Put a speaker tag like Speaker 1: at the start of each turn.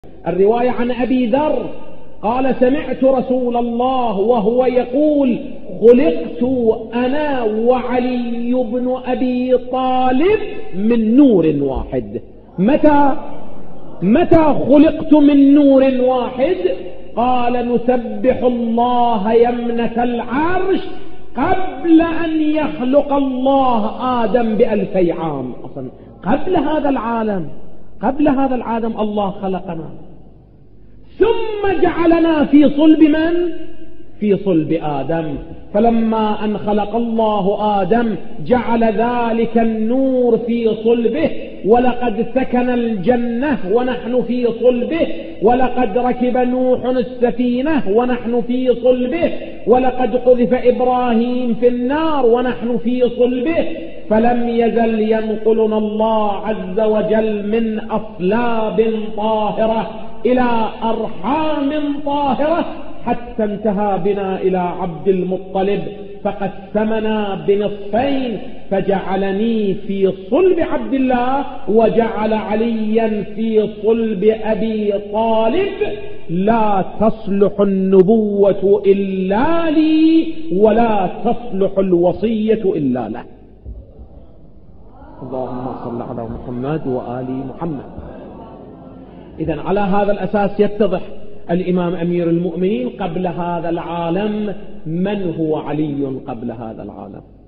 Speaker 1: الرواية عن أبي ذر قال سمعت رسول الله وهو يقول خلقت أنا وعلي بن أبي طالب من نور واحد. متى خلقت من نور واحد؟ قال نسبح الله يمنة العرش قبل أن يخلق الله آدم ب2000 عام. أصلا قبل هذا العالم الله خلقنا، ثم جعلنا في صلب من؟ في صلب آدم. فلما أن خلق الله آدم جعل ذلك النور في صلبه، ولقد سكن الجنة ونحن في صلبه، ولقد ركب نوح السفينة ونحن في صلبه، ولقد قذف إبراهيم في النار ونحن في صلبه. فلم يزل ينقلنا الله عز وجل من أصلاب طاهرة إلى أرحام طاهرة حتى انتهى بنا إلى عبد المطلب، فقسمنا بنصفين، فجعلني في صلب عبد الله وجعل عليا في صلب أبي طالب. لا تصلح النبوة إلا لي ولا تصلح الوصية إلا له. اللهم صل على محمد وآل محمد. إذن على هذا الأساس يتضح الإمام أمير المؤمنين قبل هذا العالم من هو علي قبل هذا العالم.